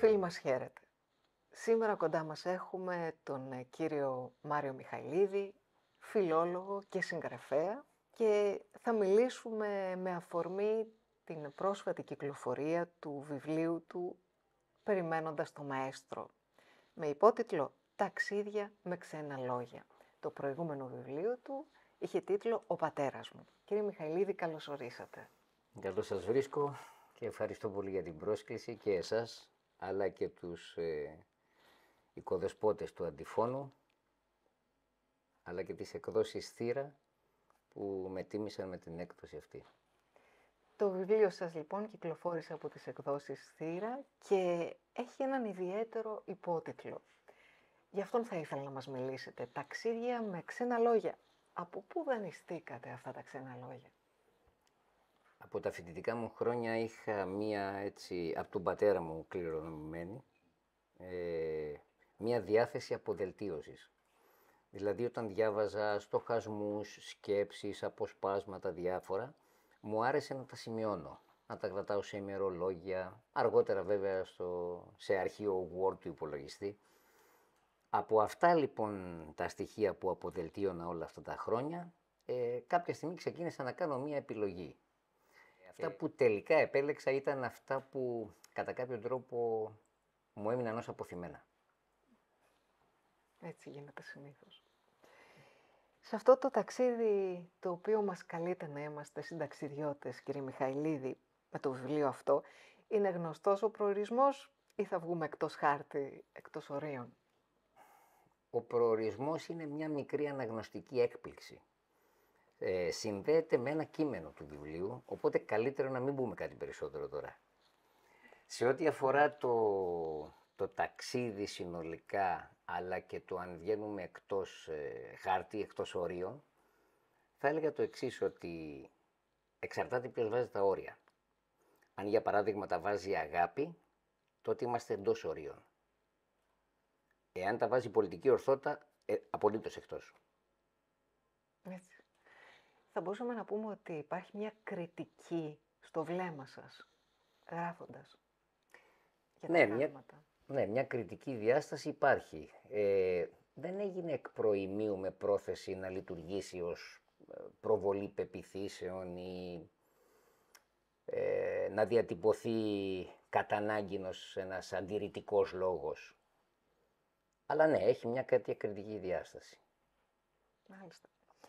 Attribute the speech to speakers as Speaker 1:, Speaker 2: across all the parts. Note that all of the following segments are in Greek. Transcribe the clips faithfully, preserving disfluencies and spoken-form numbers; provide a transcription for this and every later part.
Speaker 1: Φίλοι μας, χαίρετε. Σήμερα κοντά μας έχουμε τον ε, κύριο Μάριο Μιχαηλίδη, φιλόλογο και συγγραφέα, και θα μιλήσουμε με αφορμή την πρόσφατη κυκλοφορία του βιβλίου του «Περιμένοντας το Μαέστρο», με υπότιτλο «Ταξίδια με ξένα λόγια». Το προηγούμενο βιβλίο του είχε τίτλο «Ο πατέρας μου». Κύριε Μιχαηλίδη, καλώς ορίσατε.
Speaker 2: Καλώς σας βρίσκω και ευχαριστώ πολύ για την πρόσκληση και εσάς, αλλά και τους ε, οικοδεσπότες του Αντιφώνου, αλλά και τις εκδόσεις Θύρα που με τίμησαν με την έκδοση αυτή.
Speaker 1: Το βιβλίο σας λοιπόν κυκλοφόρησε από τις εκδόσεις Θύρα και έχει έναν ιδιαίτερο υπότιτλο. Γι' αυτόν θα ήθελα να μας μιλήσετε. «Ταξίδια με ξένα λόγια». Από πού δανειστήκατε αυτά τα ξένα λόγια?
Speaker 2: Από τα φοιτητικά μου χρόνια είχα μία έτσι, από τον πατέρα μου κληρονομημένη, ε, μία διάθεση αποδελτίωσης. Δηλαδή όταν διάβαζα στοχασμούς, σκέψεις, αποσπάσματα διάφορα, μου άρεσε να τα σημειώνω, να τα κρατάω σε ημερολόγια, αργότερα βέβαια στο, σε αρχείο Word του υπολογιστή. Από αυτά λοιπόν τα στοιχεία που αποδελτίωνα όλα αυτά τα χρόνια, ε, κάποια στιγμή ξεκίνησα να κάνω μία επιλογή. Αυτά που τελικά επέλεξα ήταν αυτά που κατά κάποιο τρόπο μου έμειναν ως αποθυμένα.
Speaker 1: Έτσι γίνεται συνήθως. Σε αυτό το ταξίδι το οποίο μας καλείται να είμαστε συνταξιδιώτες, κύριε Μιχαηλίδη, με το βιβλίο αυτό, είναι γνωστός ο προορισμός ή θα βγούμε εκτός χάρτη, εκτός ορίων?
Speaker 2: Ο προορισμός είναι μια μικρή αναγνωστική έκπληξη. Ε, συνδέεται με ένα κείμενο του βιβλίου, οπότε καλύτερο να μην πούμε κάτι περισσότερο τώρα. Σε ό,τι αφορά το, το ταξίδι συνολικά, αλλά και το αν βγαίνουμε εκτός ε, χάρτη, εκτός ορίων, θα έλεγα το εξής, ότι εξαρτάται ποιος βάζει τα όρια. Αν για παράδειγμα τα βάζει αγάπη, τότε είμαστε εντός ορίων. Εάν τα βάζει πολιτική ορθότητα, ε, απολύτως εκτός.
Speaker 1: Έτσι. Θα μπορούσαμε να πούμε ότι υπάρχει μια κριτική στο βλέμμα σας, γράφοντας για τα
Speaker 2: Ναι,
Speaker 1: πράγματα.
Speaker 2: μια, ναι, μια κριτική διάσταση υπάρχει. Ε, δεν έγινε εκ προημίου με πρόθεση να λειτουργήσει ως προβολή πεποιθήσεων ή ε, να διατυπωθεί κατά ανάγκη ένας αντιρρητικός λόγος. Αλλά ναι, έχει μια τέτοια κριτική διάσταση.
Speaker 1: Μάλιστα.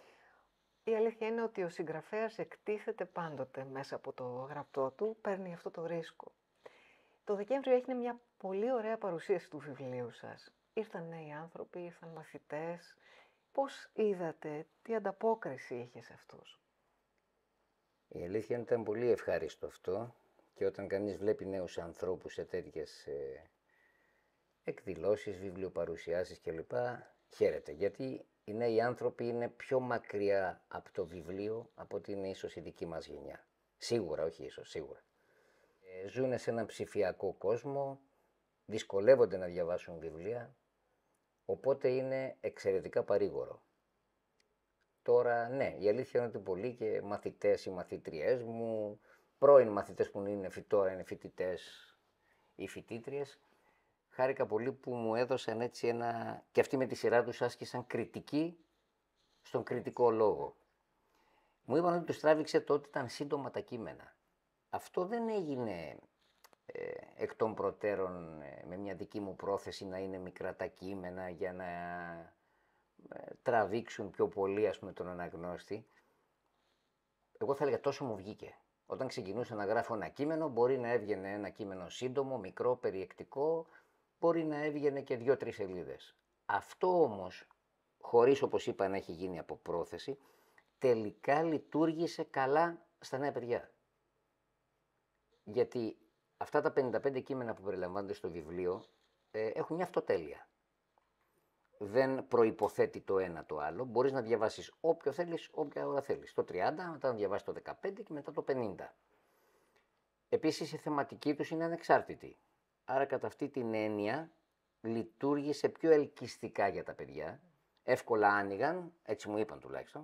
Speaker 1: Η αλήθεια είναι ότι ο συγγραφέας εκτίθεται πάντοτε μέσα από το γραπτό του, παίρνει αυτό το ρίσκο. Το Δεκέμβριο έγινε μια πολύ ωραία παρουσίαση του βιβλίου σας. Ήρθαν νέοι άνθρωποι, ήρθαν μαθητές. Πώς είδατε, τι ανταπόκριση είχε σε αυτούς?
Speaker 2: Η αλήθεια είναι ότι ήταν πολύ ευχάριστο αυτό, και όταν κανείς βλέπει νέους ανθρώπους σε τέτοιες ε, εκδηλώσεις, βιβλιοπαρουσιάσεις κλπ, χαίρεται, γιατί οι νέοι άνθρωποι είναι πιο μακριά από το βιβλίο από ότι είναι ίσως η δική μας γενιά. Σίγουρα, όχι ίσως, σίγουρα. Ε, ζουν σε έναν ψηφιακό κόσμο, δυσκολεύονται να διαβάσουν βιβλία, οπότε είναι εξαιρετικά παρήγορο. Τώρα, ναι, η αλήθεια είναι ότι πολλοί και μαθητές ή μαθήτριές μου, πρώην μαθητές που είναι τώρα είναι φοιτητές ή φοιτήτριες, χάρηκα πολύ που μου έδωσαν έτσι ένα, και αυτοί με τη σειρά τους άσκησαν κριτική στον κριτικό λόγο. Μου είπαν ότι τους τράβηξε το ότι ήταν σύντομα τα κείμενα. Αυτό δεν έγινε ε, εκ των προτέρων ε, με μια δική μου πρόθεση να είναι μικρά τα κείμενα για να ε, τραβήξουν πιο πολύ, ας πούμε, τον αναγνώστη. Εγώ θα έλεγα τόσο μου βγήκε. Όταν ξεκινούσα να γράφω ένα κείμενο, μπορεί να έβγαινε ένα κείμενο σύντομο, μικρό, περιεκτικό, μπορεί να έβγαινε και δύο-τρεις σελίδες. Αυτό όμως, χωρίς όπως είπα να έχει γίνει από πρόθεση, τελικά λειτουργήσε καλά στα νέα παιδιά. Γιατί αυτά τα πενήντα πέντε κείμενα που περιλαμβάνονται στο βιβλίο ε, έχουν μια αυτοτέλεια. Δεν προϋποθέτει το ένα το άλλο. Μπορείς να διαβάσεις όποιο θέλεις, όποια ώρα θέλεις. Το τριάντα, μετά να διαβάσεις το δεκαπέντε και μετά το πενήντα. Επίσης η θεματική τους είναι ανεξάρτητη. Άρα κατά αυτή την έννοια λειτουργήσε πιο ελκυστικά για τα παιδιά. Εύκολα άνοιγαν, έτσι μου είπαν τουλάχιστον,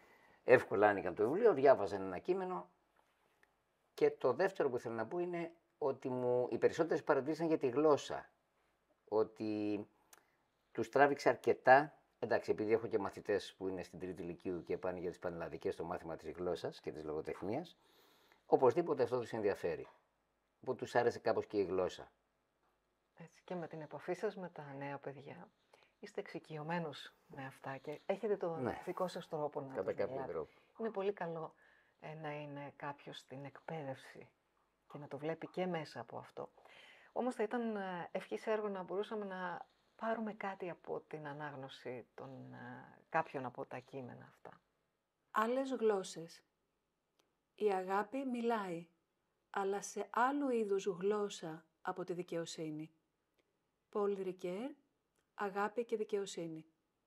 Speaker 2: εύκολα άνοιγαν το βιβλίο, διάβαζαν ένα κείμενο. Και το δεύτερο που θέλω να πω είναι ότι μου, οι περισσότερες παρατήρησαν για τη γλώσσα. Ότι τους τράβηξε αρκετά. Εντάξει, επειδή έχω και μαθητές που είναι στην τρίτη λυκείου και πάνε για τις πανελλαδικές στο μάθημα της γλώσσας και της λογοτεχνίας, οπωσδήποτε αυτό τους ενδιαφέρει. Που τους άρεσε κάπως και η γλώσσα.
Speaker 1: Έτσι, και με την επαφή σας με τα νέα παιδιά, είστε εξοικειωμένους με αυτά και έχετε τον
Speaker 2: Ναι.
Speaker 1: δικό σας τρόπο να
Speaker 2: Κατά
Speaker 1: τα
Speaker 2: κάποιο
Speaker 1: μιλάτε.
Speaker 2: τρόπο.
Speaker 1: Είναι πολύ καλό ε, να είναι κάποιος στην εκπαίδευση και να το βλέπει και μέσα από αυτό. Όμως θα ήταν ε, ευχής έργο να μπορούσαμε να πάρουμε κάτι από την ανάγνωση των ε, κάποιων από τα κείμενα αυτά.
Speaker 3: Άλλες γλώσσες. Η αγάπη μιλάει, αλλά σε άλλου είδους γλώσσα από τη δικαιοσύνη. Πολ Ρικέρ, αγάπη και δικαιοσύνη.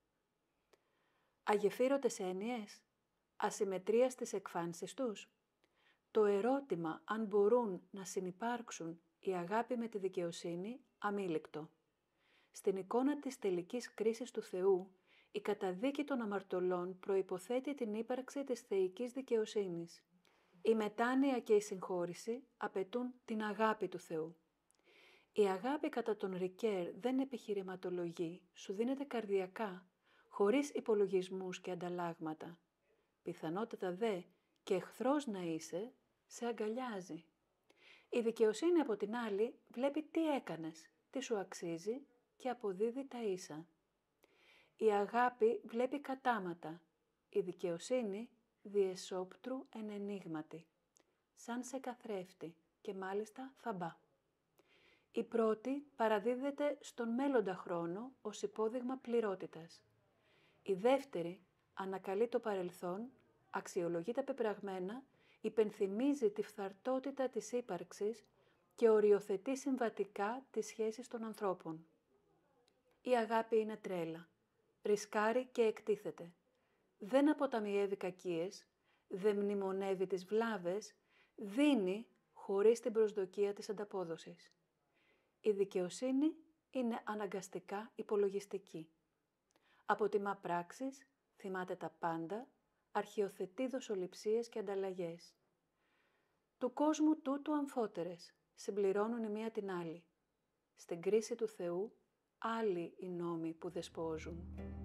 Speaker 3: Αγεφύρωτες έννοιες, ασυμμετρία στις εκφάνσεις τους. Το ερώτημα αν μπορούν να συνυπάρξουν η αγάπη με τη δικαιοσύνη αμήλικτο. Στην εικόνα της τελικής κρίσης του Θεού, η καταδίκη των αμαρτωλών προϋποθέτει την ύπαρξη της θεϊκής δικαιοσύνης. Η μετάνοια και η συγχώρηση απαιτούν την αγάπη του Θεού. Η αγάπη κατά τον Ρικέρ δεν επιχειρηματολογεί, σου δίνεται καρδιακά, χωρίς υπολογισμούς και ανταλλάγματα. Πιθανότατα δε και εχθρός να είσαι, σε αγκαλιάζει. Η δικαιοσύνη από την άλλη βλέπει τι έκανες, τι σου αξίζει και αποδίδει τα ίσα. Η αγάπη βλέπει κατάματα, η δικαιοσύνη διεσόπτρου εν ενίγματι, σαν σε καθρέφτη και μάλιστα θαμπά. Η πρώτη παραδίδεται στον μέλλοντα χρόνο ως υπόδειγμα πληρότητας. Η δεύτερη ανακαλεί το παρελθόν, αξιολογεί τα πεπραγμένα, υπενθυμίζει τη φθαρτότητα της ύπαρξης και οριοθετεί συμβατικά τις σχέσεις των ανθρώπων. Η αγάπη είναι τρέλα, ρισκάρει και εκτίθεται. Δεν αποταμιεύει κακίες, δεν μνημονεύει τις βλάβες, δίνει χωρίς την προσδοκία της ανταπόδοσης. Η δικαιοσύνη είναι αναγκαστικά υπολογιστική. Αποτιμά πράξεις, θυμάται τα πάντα, αρχιοθετεί δοσοληψίες και ανταλλαγές. Του κόσμου τούτου αμφότερες συμπληρώνουν η μία την άλλη. Στην κρίση του Θεού, άλλοι οι νόμοι που δεσπόζουν.